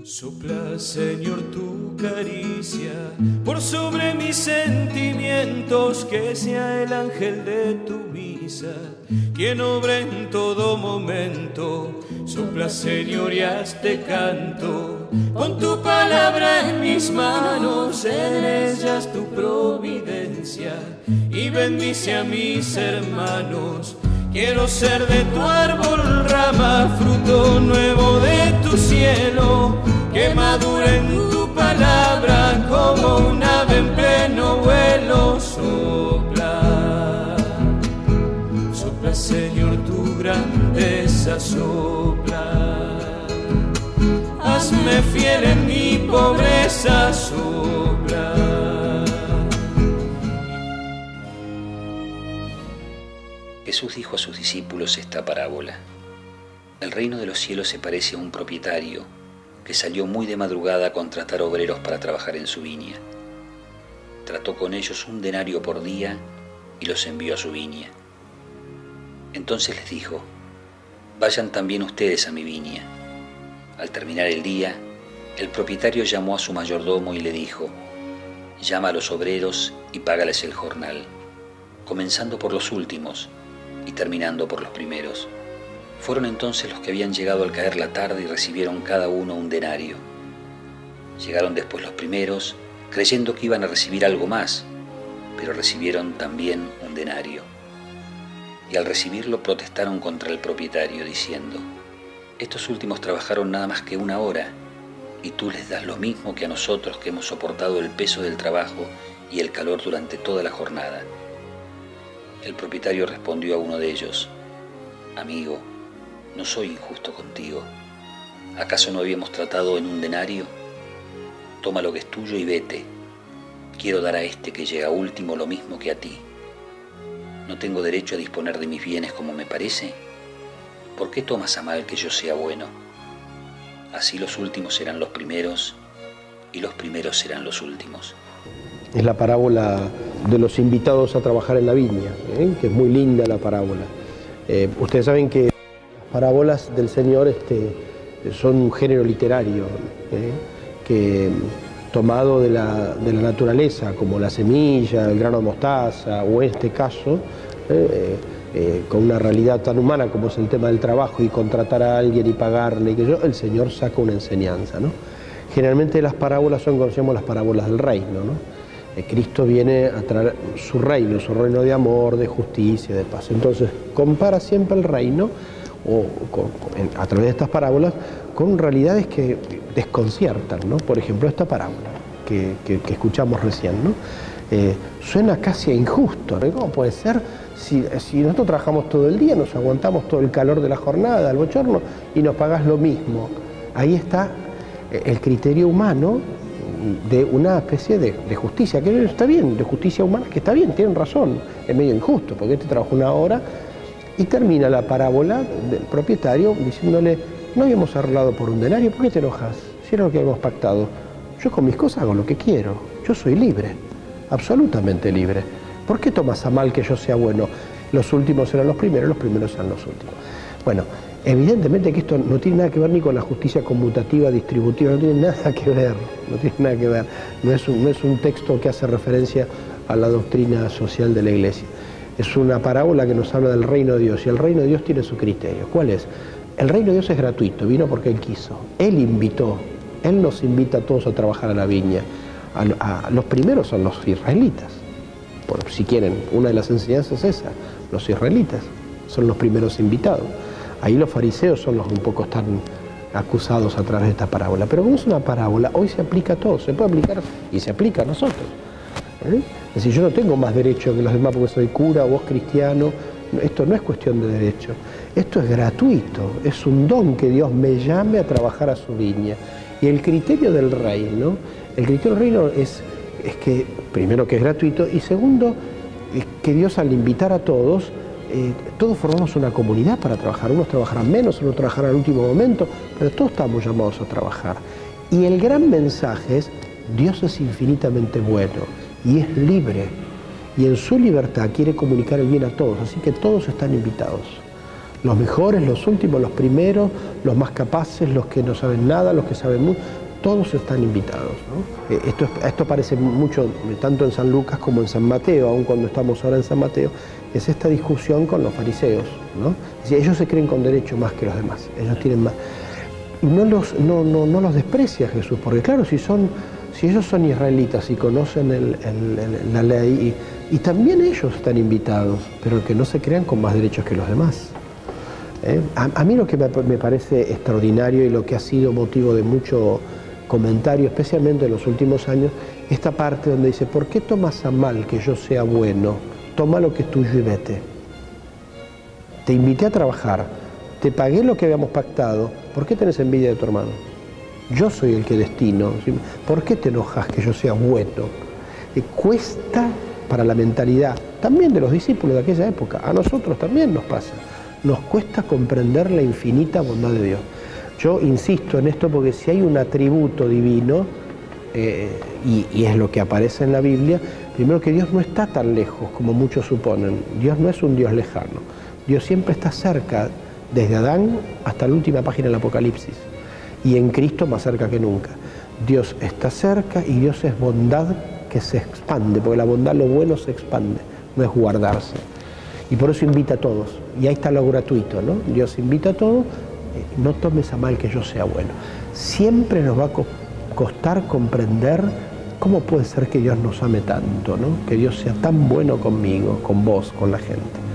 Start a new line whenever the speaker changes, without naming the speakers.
Sopla, Señor, tu caricia por sobre mis sentimientos, que sea el ángel de tu misa quien obra en todo momento. Sopla, Señor, y hazte canto. Pon tu palabra en mis manos, en ellas tu providencia, y bendice a mis hermanos. Quiero ser de tu árbol rama, fruto nuevo de tu cielo, que madure en tu palabra como un ave en pleno vuelo. Sopla, sopla, Señor, tu grandeza, sopla. Hazme fiel en mi pobreza, sopla.
Jesús dijo a sus discípulos esta parábola: el reino de los cielos se parece a un propietario que salió muy de madrugada a contratar obreros para trabajar en su viña. Trató con ellos 1 denario por día y los envió a su viña. Entonces les dijo: vayan también ustedes a mi viña. Al terminar el día, el propietario llamó a su mayordomo y le dijo: llama a los obreros y págales el jornal, comenzando por los últimos y terminando por los primeros. Fueron entonces los que habían llegado al caer la tarde y recibieron cada uno 1 denario. Llegaron después los primeros, creyendo que iban a recibir algo más, pero recibieron también 1 denario. Y al recibirlo protestaron contra el propietario, diciendo: estos últimos trabajaron nada más que 1 hora, y tú les das lo mismo que a nosotros, que hemos soportado el peso del trabajo y el calor durante toda la jornada. El propietario respondió a uno de ellos: amigo, no soy injusto contigo. ¿Acaso no habíamos tratado en 1 denario? Toma lo que es tuyo y vete. Quiero dar a este que llega último lo mismo que a ti. ¿No tengo derecho a disponer de mis bienes como me parece? ¿Por qué tomas a mal que yo sea bueno? Así los últimos serán los primeros y los primeros serán los últimos.
Es la parábola de los invitados a trabajar en la viña, que es muy linda la parábola. Ustedes saben que las parábolas del Señor son un género literario, que tomado de la naturaleza, como la semilla, el grano de mostaza, o en este caso, con una realidad tan humana como es el tema del trabajo y contratar a alguien y pagarle, el Señor saca una enseñanza, ¿no? Generalmente las parábolas son, conocemos, las parábolas del reino, ¿no? Cristo viene a traer su reino de amor, de justicia, de paz. Entonces compara siempre el reino, a través de estas parábolas, con realidades que desconciertan, ¿no? Por ejemplo, esta parábola que escuchamos recién, ¿no? Suena casi a injusto, ¿no? ¿Cómo puede ser si nosotros trabajamos todo el día, nos aguantamos todo el calor de la jornada, el bochorno, y nos pagás lo mismo? Ahí está el criterio humano de una especie de justicia, que está bien, de justicia humana, que está bien, tienen razón, es medio injusto, porque este trabajó 1 hora, y termina la parábola del propietario diciéndole: no habíamos arreglado por 1 denario, ¿por qué te enojas? Si era lo que habíamos pactado. Yo con mis cosas hago lo que quiero, yo soy libre, absolutamente libre. ¿Por qué tomas a mal que yo sea bueno? Los últimos serán los primeros serán los últimos. Bueno, evidentemente que esto no tiene nada que ver ni con la justicia conmutativa, distributiva, no tiene nada que ver, no es un texto que hace referencia a la doctrina social de la Iglesia. Es una parábola que nos habla del reino de Dios, y el reino de Dios tiene su criterio. ¿Cuál es? El reino de Dios es gratuito, vino porque Él quiso, Él invitó, Él nos invita a todos a trabajar a la viña. Los primeros son los israelitas, si quieren, una de las enseñanzas es esa, los israelitas son los primeros invitados. Ahí los fariseos son los que un poco están acusados a través de esta parábola. Pero como es una parábola, hoy se aplica a todos, se puede aplicar y se aplica a nosotros. Es decir, yo no tengo más derecho que los demás porque soy cura o vos cristiano. Esto no es cuestión de derecho, esto es gratuito, es un don que Dios me llame a trabajar a su viña. Y el criterio del reino, es que, primero, que es gratuito, y segundo, es que Dios, al invitar a todos, todos formamos una comunidad para trabajar. Unos trabajarán menos, otros trabajarán al último momento, pero todos estamos llamados a trabajar. Y el gran mensaje es: Dios es infinitamente bueno y es libre, y en su libertad quiere comunicar el bien a todos, así que todos están invitados. Los mejores, los últimos, los primeros, los más capaces, los que no saben nada, los que saben mucho, todos están invitados, ¿no? Esto aparece mucho, tanto en San Lucas como en San Mateo, aun cuando estamos ahora en San Mateo, es esta discusión con los fariseos, ¿no? Es decir, ellos se creen con derecho más que los demás, ellos tienen más. Y no los desprecia Jesús, porque claro, si ellos son israelitas y conocen la ley, y también ellos están invitados, pero que no se crean con más derechos que los demás. A mí lo que me parece extraordinario y lo que ha sido motivo de mucho comentario, especialmente en los últimos años, esta parte donde dice, ¿por qué tomas a mal que yo sea bueno? Toma lo que es tuyo y vete. Te invité a trabajar, te pagué lo que habíamos pactado, ¿por qué tenés envidia de tu hermano? Yo soy el que destino, ¿por qué te enojas que yo sea bueno? Cuesta para la mentalidad, también de los discípulos de aquella época, a nosotros también nos pasa, nos cuesta comprender la infinita bondad de Dios. Yo insisto en esto porque si hay un atributo divino, y es lo que aparece en la Biblia, primero que Dios no está tan lejos como muchos suponen. Dios no es un Dios lejano. Dios siempre está cerca, desde Adán hasta la última página del Apocalipsis. Y en Cristo más cerca que nunca. Dios está cerca y Dios es bondad que se expande, porque la bondad, lo bueno se expande, no es guardarse. Y por eso invita a todos. Y ahí está lo gratuito, ¿no? Dios invita a todos. No tomes a mal que yo sea bueno. Siempre nos va a costar comprender cómo puede ser que Dios nos ame tanto, ¿no? Que Dios sea tan bueno conmigo, con vos, con la gente.